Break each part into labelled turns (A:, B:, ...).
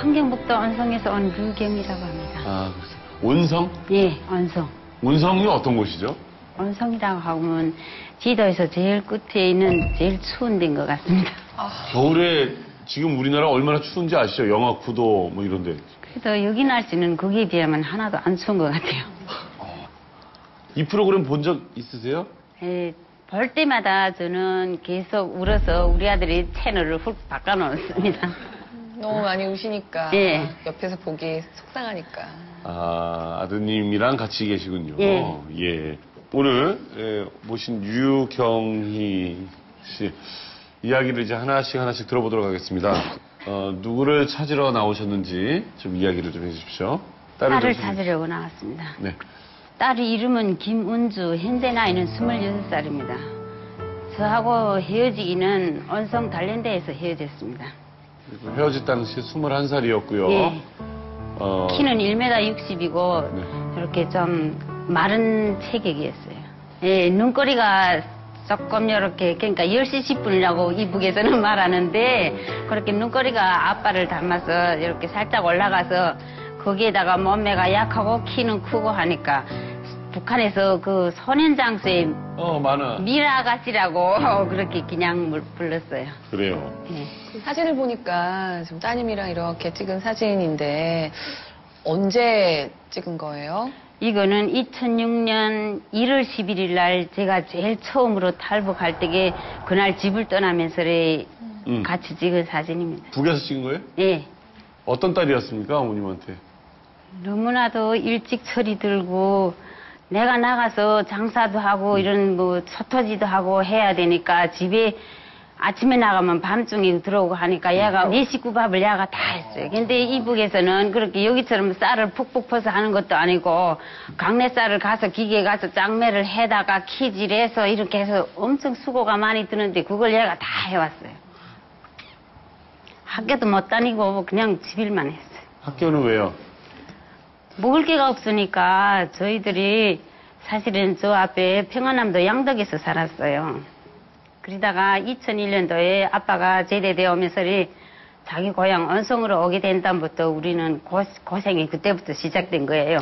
A: 함경북도 언성에서 온 류경이라고 합니다.
B: 아, 온성?
A: 예, 언성.
B: 온성이 어떤 곳이죠?
A: 언성이라고 하면 지도에서 제일 끝에 있는 제일 추운 데인 것 같습니다.
B: 겨울에 지금 우리나라 얼마나 추운지 아시죠? 영하 9도 뭐 이런데.
A: 그래도 여기 날씨는 거기에 비하면 하나도 안 추운 것 같아요.
B: 이 프로그램 본 적 있으세요?
A: 예, 볼 때마다 저는 계속 울어서 우리 아들이 채널을 훅 바꿔놓습니다.
C: 너무 많이 우시니까
A: 예.
C: 옆에서 보기 속상하니까.
B: 아, 아드님이랑 같이 계시군요.
A: 예.
B: 예. 오늘 모신 류경희 씨 이야기를 이제 하나씩 들어보도록 하겠습니다. 누구를 찾으러 나오셨는지 좀 이야기를 좀 해주십시오.
A: 딸을 찾으려고 나왔습니다.
B: 네.
A: 딸의 이름은 김은주, 현재 나이는 26살입니다. 저하고 헤어지기는 언성 단련대에서 헤어졌습니다.
B: 그리고 헤어질 당시 21살이었고요.
A: 예. 키는 1m 60이고
B: 네.
A: 이렇게 좀 마른 체격이었어요. 예, 눈꼬리가 조금 이렇게 그러니까 10시 10분이라고 이북에서는 말하는데 그렇게 눈꼬리가 아빠를 닮아서 이렇게 살짝 올라가서 거기에다가 몸매가 약하고 키는 크고 하니까 북한에서 그 소년장수의
B: 많아.
A: 미라가씨라고 그렇게 그냥 불렀어요.
B: 그래요.
A: 예.
C: 그 사진을 보니까 지금 따님이랑 이렇게 찍은 사진인데 언제 찍은 거예요?
A: 이거는 2006년 1월 11일 날 제가 제일 처음으로 탈북할 때에 그날 집을 떠나면서 같이 찍은 사진입니다.
B: 북에서 찍은 거예요?
A: 예.
B: 어떤 딸이었습니까, 어머님한테?
A: 너무나도 일찍 철이 들고 내가 나가서 장사도 하고 이런 뭐 서터지도 하고 해야 되니까 집에 아침에 나가면 밤중에 들어오고 하니까 얘가 네 식구 밥을 얘가 다 했어요. 근데 이북에서는 그렇게 여기처럼 쌀을 푹푹 퍼서 하는 것도 아니고 강내 쌀을 가서 기계에 가서 짱매를 해다가 키질해서 이렇게 해서 엄청 수고가 많이 드는데 그걸 얘가 다 해왔어요. 학교도 못 다니고 그냥 집일만 했어요.
B: 학교는 왜요?
A: 먹을 게가 없으니까 저희들이 사실은 저 앞에 평안남도 양덕에서 살았어요. 그러다가 2001년도에 아빠가 제대되어 오면서 자기 고향 언성으로 오게 된 다음부터 우리는 고생이 그때부터 시작된 거예요.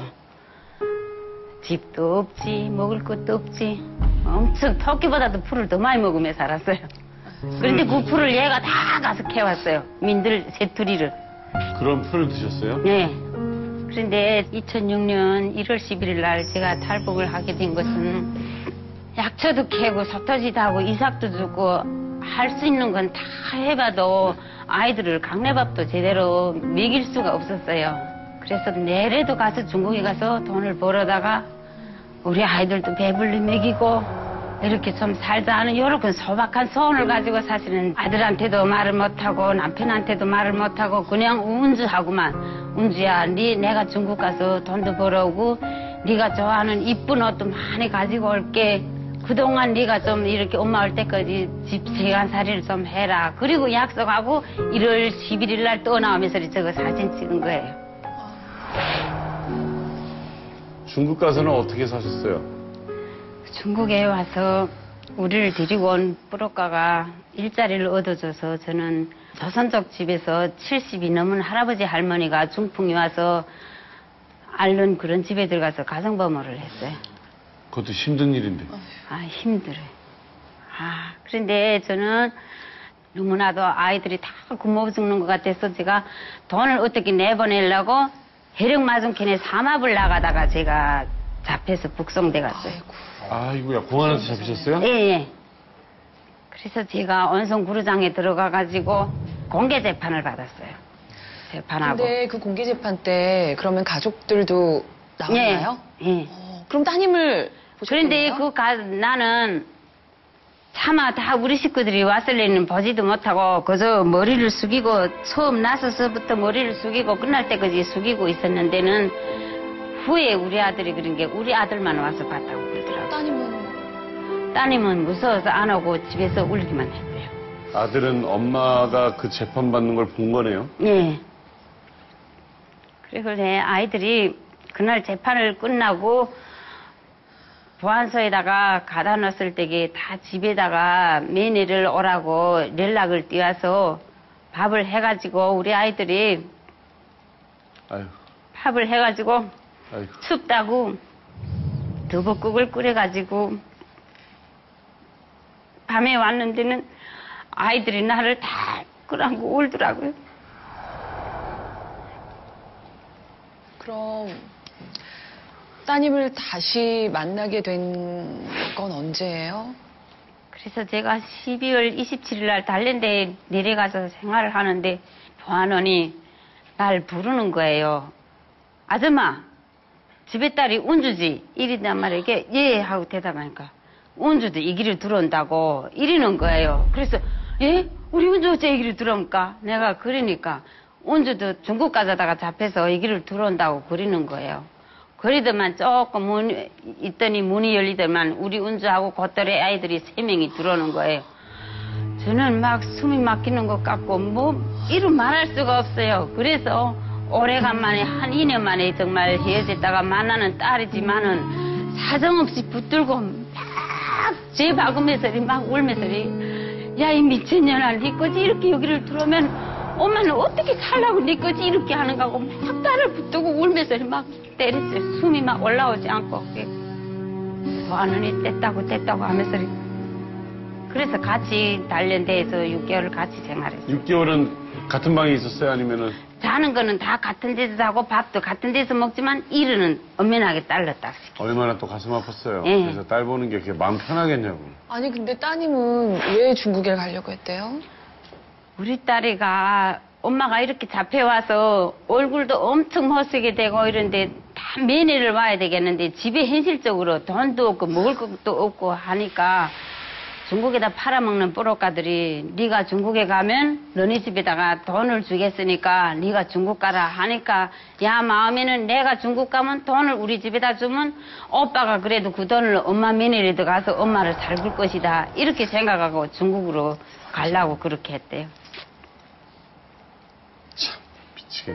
A: 집도 없지, 먹을 것도 없지. 엄청 토끼보다도 풀을 더 많이 먹으며 살았어요. 그런데 그 풀을 얘가 다 가서 캐왔어요. 민들 새투리를.
B: 그런 풀을 드셨어요?
A: 네. 그런데 2006년 1월 11일 날 제가 탈북을 하게 된 것은 약초도 캐고 서터지도 하고 이삭도 주고 할 수 있는 건 다 해봐도 아이들을 강내밥도 제대로 먹일 수가 없었어요. 그래서 내래도 가서 중국에 가서 돈을 벌어다가 우리 아이들도 배불리 먹이고 이렇게 좀 살자 하는 이렇게 소박한 소원을 가지고 사실은 아들한테도 말을 못하고 남편한테도 말을 못하고 그냥 운주하고만 운주야 내가 중국 가서 돈도 벌어오고 네가 좋아하는 이쁜 옷도 많이 가지고 올게. 그동안 네가 좀 이렇게 엄마 올 때까지 집 세간살이를 좀 해라. 그리고 약속하고 1월 11일 날 또 나오면서 저거 사진 찍은 거예요.
B: 중국 가서는 어떻게 사셨어요?
A: 중국에 와서 우리를 데리고 온 뿌로가가 일자리를 얻어줘서 저는 조선족 집에서 70이 넘은 할아버지 할머니가 중풍이 와서 앓는 그런 집에 들어가서 가정부모를 했어요.
B: 그것도 힘든 일인데.
A: 아, 힘들어요. 그런데 저는 너무나도 아이들이 다 굶어 죽는 것 같아서 제가 돈을 어떻게 내보내려고 해령마중캔에 삼합을 나가다가 제가 잡혀서 북송돼 갔어요.
B: 아이고야, 공안에서 잡히셨어요?
A: 예. 그래서 제가 언성구루장에 들어가가지고 공개 재판을 받았어요. 재판하고.
C: 근데 그 공개 재판 때 그러면 가족들도 나왔나요?
A: 예.
C: 그럼 따님을
A: 그런데
C: 보셨겠네요?
A: 나는 차마 다 우리 식구들이 왔을 때는 보지도 못하고 그저 머리를 숙이고 처음 나서서부터 머리를 숙이고 끝날 때까지 숙이고 있었는데는 후에 우리 아들이 그런 게 우리 아들만 와서 봤다고 그러더라고요. 따님은 무서워서 안 오고 집에서 울기만 했대요.
B: 아들은 엄마가 그 재판 받는 걸 본 거네요?
A: 네. 그리고 내 아이들이 그날 재판을 끝나고 보안소에다가 가다 놨을 때에 다 집에다가 매니를 오라고 연락을 띄워서 밥을 해가지고 우리 아이들이
B: 아유,
A: 밥을 해가지고
B: 아유.
A: 춥다고 두부국을 끓여가지고 밤에 왔는데는 아이들이 나를 다 끌어안고 울더라고요.
C: 그럼 따님을 다시 만나게 된 건 언제예요?
A: 그래서 제가 12월 27일 날 단련대에 내려가서 생활을 하는데 보안원이 날 부르는 거예요. 아줌마, 집에 딸이 운주지? 이랬단 말이에요. 이게 예 하고 대답하니까 운주도 이 길을 들어온다고 이러는 거예요. 그래서 예? 우리 운주 어째 이 길을 들어옵니까? 내가 그러니까 운주도 중국 가자다가 잡혀서 이 길을 들어온다고 그러는 거예요. 그러더만 조금 있더니 문이 열리더만 우리 운주하고 곧더래 아이들이 3명이 들어오는 거예요. 저는 막 숨이 막히는 것 같고 뭐 이루 말할 수가 없어요. 그래서 오래간만에 한 2년 만에 정말 헤어졌다가 만나는 딸이지만은 사정없이 붙들고 막 제 박으면서 막 울면서 야 이 미친년아 네 거지 이렇게 여기를 들어오면 엄마는 어떻게 살라고 네 거지 이렇게 하는 거고 막 딸을 붙들고 울면서 막 때렸어요. 숨이 막 올라오지 않고 보안원이 뗐다고 하면서 그래서 같이 단련대에서 6개월을 같이 생활했어요.
B: 6개월은 같은 방에 있었어요? 아니면은?
A: 자는 거는 다 같은 데서 자고 밥도 같은 데서 먹지만 일은 엄연하게 딸렸다.
B: 얼마나 또 가슴 아팠어요.
A: 예.
B: 그래서 딸 보는 게 그렇게 마음 편하겠냐고.
C: 아니 근데 따님은 왜 중국에 가려고 했대요?
A: 우리 딸이가 엄마가 이렇게 잡혀와서 얼굴도 엄청 못쓰게 되고 이런데 다 면회를 와야 되겠는데 집에 현실적으로 돈도 없고 먹을 것도 없고 하니까 중국에다 팔아먹는 뿌로가들이 네가 중국에 가면 너네 집에다가 돈을 주겠으니까 네가 중국 가라 하니까 야 마음에는 내가 중국 가면 돈을 우리 집에다 주면 오빠가 그래도 그 돈을 엄마 면회라도 가서 엄마를 살굴 것이다 이렇게 생각하고 중국으로 가려고 그렇게 했대요.
B: 참, 미치겠네.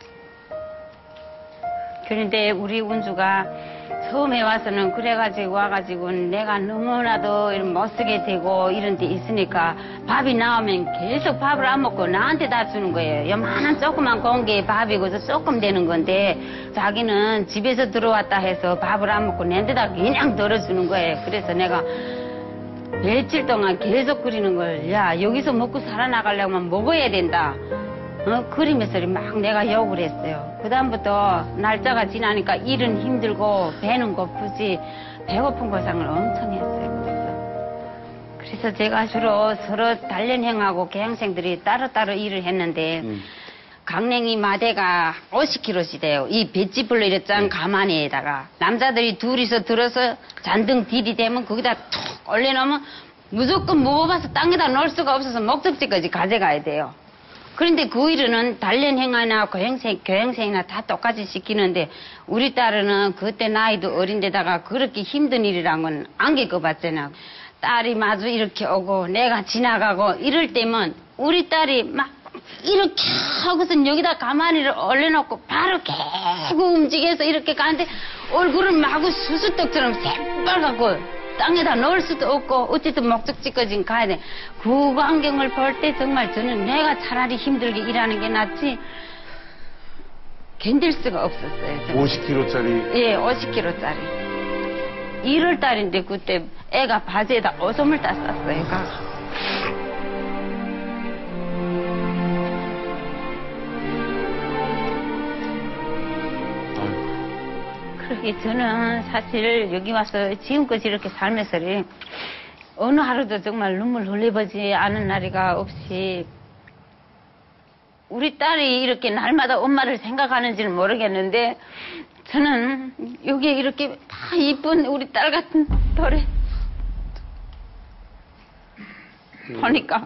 A: 그런데 우리 운주가 처음에 와서는 그래가지고 와가지고 내가 너무나도 못쓰게 되고 이런 데 있으니까 밥이 나오면 계속 밥을 안 먹고 나한테 다 주는 거예요. 요만한 조그만 공기에 밥이고 조금 되는 건데 자기는 집에서 들어왔다 해서 밥을 안 먹고 내 데다 그냥 덜어주는 거예요. 그래서 내가 며칠 동안 계속 그리는 걸 야 여기서 먹고 살아나가려면 먹어야 된다. 그리면서 막 내가 욕을 했어요. 그다음부터 날짜가 지나니까 일은 힘들고 배는 고프지 배고픈 고생을 엄청 했어요. 그래서 제가 주로 서로 단련형하고 개항생들이 따로따로 일을 했는데 강냉이 마대가 50kg씩 이 뱃집불로 이랬잖아 가마니에다가 남자들이 둘이서 들어서 잔등 딜이 되면 거기다 툭 올려놓으면 무조건 무거워서 땅에다 놓을 수가 없어서 목적지까지 가져가야 돼요. 그런데 그 일은 단련행이나 교행생이나 다 똑같이 시키는데 우리 딸은 그때 나이도 어린데다가 그렇게 힘든 일이란 건 안 겪어봤잖아. 딸이 마주 이렇게 오고 내가 지나가고 이럴 때면 우리 딸이 막 이렇게 하고선 여기다 가마니를 올려놓고 바로 계속 움직여서 이렇게 가는데 얼굴은 마구 수수떡처럼 새빨갛고 땅에다 넣을 수도 없고 어쨌든 목적지까지 가야 돼. 그 광경을 볼 때 정말 저는 내가 차라리 힘들게 일하는 게 낫지 견딜 수가 없었어요. 정말.
B: 50kg짜리.
A: 예, 50kg짜리. 1월 달인데 그때 애가 바지에다 오줌을 땄었어요. 애가. 그러게 저는 사실 여기 와서 지금까지 이렇게 살면서 어느 하루도 정말 눈물 흘려보지 않은 날이가 없이 우리 딸이 이렇게 날마다 엄마를 생각하는지는 모르겠는데 저는 여기에 이렇게 다 이쁜 우리 딸 같은 돌에 보니까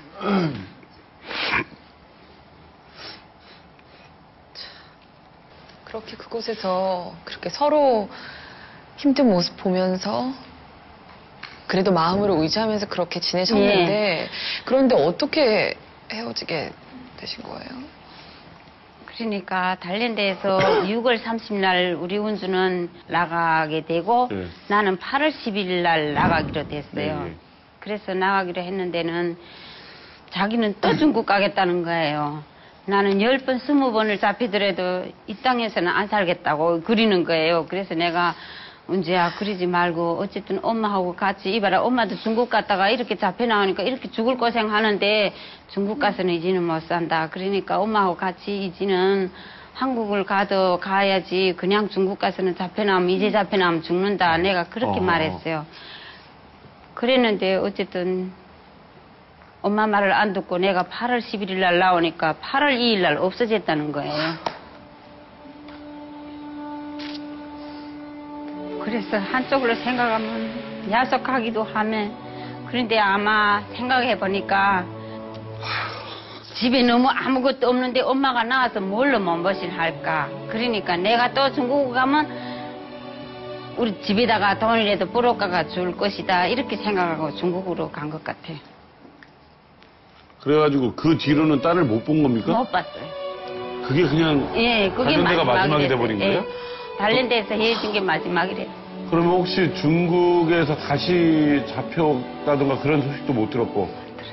C: 그렇게 그곳에서 그렇게 서로 힘든 모습 보면서 그래도 마음으로 의지하면서 그렇게 지내셨는데 그런데 어떻게 헤어지게 되신 거예요?
A: 그러니까 단련대에서 6월 30날 우리 운주는 나가게 되고 나는 8월 10일 날 나가기로 됐어요. 그래서 나가기로 했는데는 자기는 또 중국 가겠다는 거예요. 나는 10번, 20번을 잡히더라도 이 땅에서는 안 살겠다고 그리는 거예요. 그래서 내가 은지야 그러지 말고 어쨌든 엄마하고 같이 이봐라 엄마도 중국 갔다가 이렇게 잡혀 나오니까 이렇게 죽을 고생하는데 중국 가서는 이제는 못 산다. 그러니까 엄마하고 같이 이제는 한국을 가야지 그냥 중국 가서는 잡혀 나오면 이제 잡혀 나오면 죽는다. 내가 그렇게 말했어요. 그랬는데 어쨌든 엄마 말을 안 듣고 내가 8월 11일 날 나오니까 8월 2일 날 없어졌다는 거예요. 그래서 한쪽으로 생각하면 야속하기도 하네. 그런데 아마 생각해보니까 집에 너무 아무것도 없는데 엄마가 나와서 뭘로 몸보신 할까. 그러니까 내가 또 중국 가면 우리 집에다가 돈이라도 뿌려가가 줄 것이다. 이렇게 생각하고 중국으로 간 것 같아요.
B: 그래가지고 그 뒤로는 딸을 못 본 겁니까?
A: 못 봤어요.
B: 그게 그냥
A: 예, 그게
B: 다른 데가 마지막이
A: 됐어요.
B: 돼버린 거예요?
A: 다른 데서 헤어진 게 마지막이래.
B: 그러면 혹시 중국에서 다시 잡혀다든가 그런 소식도 못 들었고?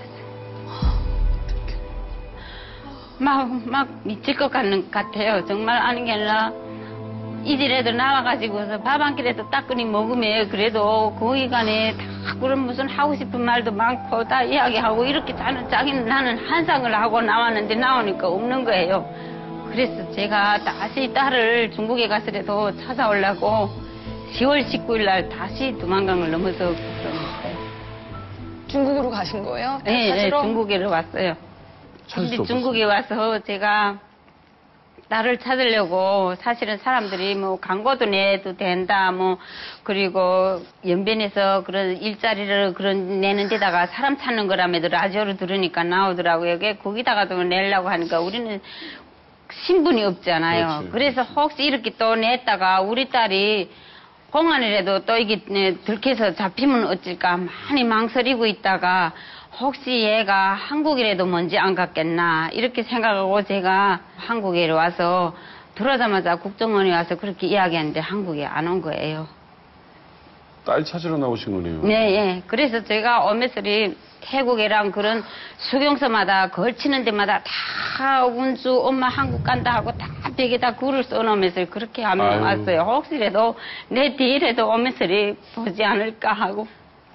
A: 막 미칠 것 같아요. 정말 아는 게 아니라 이제라도 나와가지고서 밥 한 끼라도 따끈히 먹으면 그래도 그 기간에 다 그런 무슨 하고 싶은 말도 많고 다 이야기하고 이렇게 자기는 나는 한상을 하고 나왔는데 나오니까 없는 거예요. 그래서 제가 다시 딸을 중국에 가서라도 찾아오려고 10월 19일 날 다시 두만강을 넘어서 그러니까요.
C: 중국으로 가신 거예요?
A: 네,
C: 찾으러?
A: 중국에로 왔어요.
B: 찾을 수
A: 근데 중국에 와서 제가 딸을 찾으려고 사실은 사람들이 뭐 광고도 내도 된다 뭐 그리고 연변에서 그런 일자리를 그런 내는 데다가 사람 찾는 거라면도 라디오로 들으니까 나오더라고요. 거기다가도 내려고 하니까 우리는 신분이 없잖아요.
B: 그렇지.
A: 그래서 혹시 이렇게 또 냈다가 우리 딸이 공안이라도 또 이게 들켜서 잡히면 어쩔까 많이 망설이고 있다가 혹시 얘가 한국이라도 먼저 안 갔겠나 이렇게 생각하고 제가 한국에 와서 들어오자마자 국정원에 와서 그렇게 이야기했는데 한국에 안 온 거예요.
B: 딸 찾으러 나오신 거네요.
A: 네, 예. 그래서 제가 오메서리 태국이랑 그런 수경서마다 걸치는 데마다 다 운수 엄마 한국 간다 하고 다 벽에다 글을 써놓으면서 그렇게 하면
B: 아유.
A: 왔어요. 혹시라도 내 뒤에라도 오메서리 보지 않을까 하고.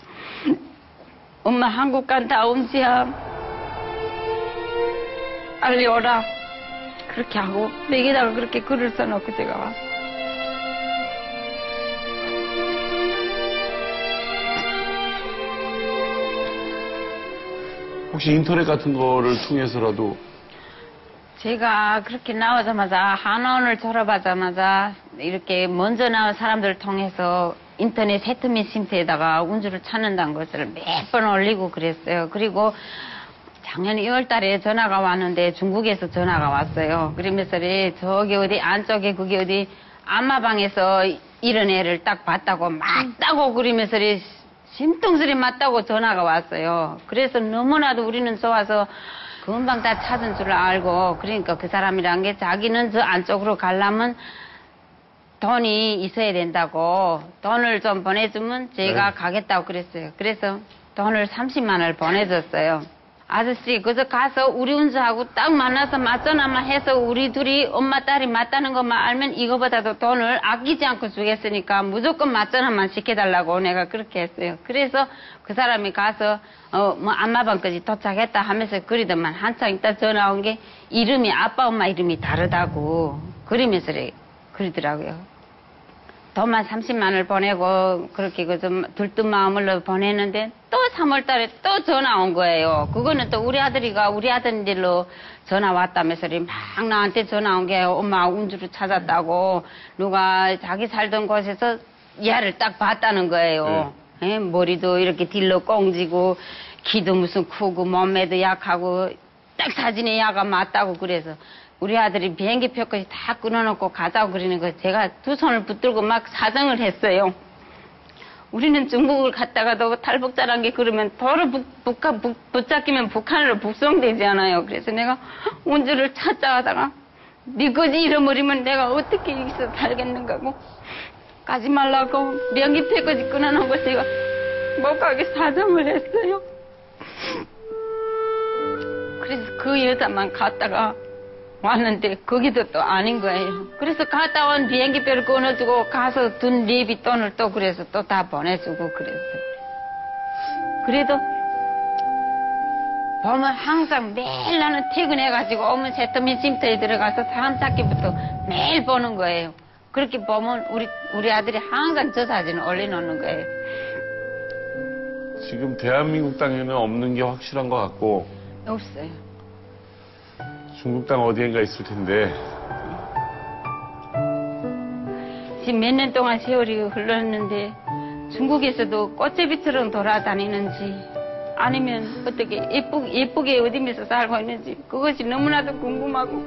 A: 엄마 한국 간다 은지야 빨리 오라 그렇게 하고 벽에다가 그렇게 글을 써놓고 제가 왔어요.
B: 혹시 인터넷 같은 거를 통해서라도
A: 제가 그렇게 나오자마자 한원을 졸업하자마자 이렇게 먼저 나온 사람들을 통해서 인터넷 세트민 심터에다가 운주를 찾는다는 것을 몇 번 올리고 그랬어요. 그리고 작년 2월 달에 전화가 왔는데 중국에서 전화가 왔어요. 그러면서 저기 어디 안쪽에 그게 어디 안마방에서 이런 애를 딱 봤다고 맞다고 그러면서 심통스레 맞다고 전화가 왔어요. 그래서 너무나도 우리는 좋아서 금방 다 찾은 줄 알고 그러니까 그 사람이란 게 자기는 저 안쪽으로 가려면 돈이 있어야 된다고 돈을 좀 보내주면 제가
B: 네.
A: 가겠다고 그랬어요. 그래서 돈을 30만 원을 보내줬어요. 아저씨 그저 가서 우리 운수하고 딱 만나서 맞전화만 해서 우리 둘이 엄마 딸이 맞다는 것만 알면 이거보다도 돈을 아끼지 않고 주겠으니까 무조건 맞전화만 시켜달라고 내가 그렇게 했어요. 그래서 그 사람이 가서 뭐 안마방까지 도착했다 하면서 그러더만 한참 있다 전화 온 게 이름이 아빠 엄마 이름이 다르다고 그러면서 그러더라고요. 돈만 30만 원을 보내고 그렇게 그 좀 들뜬 마음으로 보냈는데 또 3월 달에 또 전화 온 거예요. 그거는 또 우리 아들들로 전화 왔다면서 막 나한테 전화 온 게 엄마 운주를 찾았다고 누가 자기 살던 곳에서 얘를 딱 봤다는 거예요. 예, 머리도 이렇게 딜로 꽁지고 키도 무슨 크고 몸매도 약하고 딱 사진에 야가 맞다고 그래서 우리 아들이 비행기 표까지 다 끊어놓고 가자고 그러는 거 제가 두 손을 붙들고 막 사정을 했어요. 우리는 중국을 갔다가도 탈북자란 게 그러면 도로 붙잡히면 북한으로 북송되잖아요. 그래서 내가 운주를 찾자 하다가 니까지 잃어버리면 내가 어떻게 여기서 살겠는가고 가지 말라고 비행기 표까지 끊어놓고 제가 못 가게 사정을 했어요. 그래서 그 여자만 갔다가 왔는데 거기도 또 아닌 거예요. 그래서 갔다 온 비행기표를 끊어주고 가서 둔 예비 돈을 또 그래서 또 다 보내주고 그랬어요. 그래도 보면 항상 매일 나는 퇴근해가지고 오면 세터민 쉼터에 들어가서 사람 찾기부터 매일 보는 거예요. 그렇게 보면 우리 아들이 항상 저 사진을 올려놓는 거예요.
B: 지금 대한민국 땅에는 없는 게 확실한 것 같고
A: 없어요.
B: 중국 땅 어디엔가 있을 텐데
A: 지금 몇 년 동안 세월이 흘렀는데 중국에서도 꽃제비처럼 돌아다니는지 아니면 어떻게 예쁘게 어디면서 살고 있는지 그것이 너무나도 궁금하고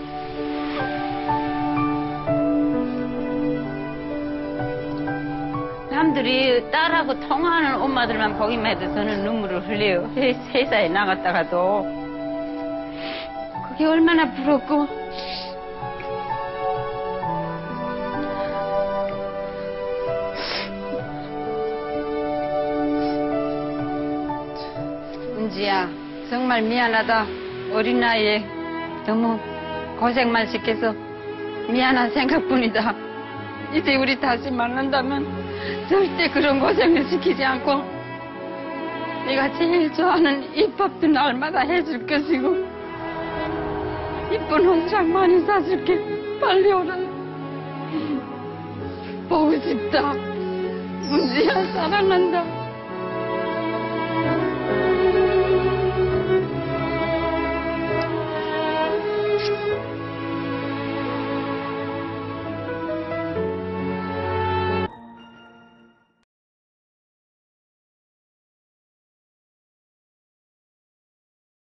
A: 사람들이 딸하고 통화하는 엄마들만 보기만 해도 저는 눈물을 흘려요. 회사에 나갔다가도 그게 얼마나 부럽고 은지야 정말 미안하다. 어린 나이에 너무 고생만 시켜서 미안한 생각뿐이다. 이제 우리 다시 만난다면 절대 그런 고생을 시키지 않고 내가 제일 좋아하는 입밥도 날마다 해줄 것이고 이쁜 옷장 많이 사줄게. 빨리 오라. 보고 싶다. 은지야 사랑한다.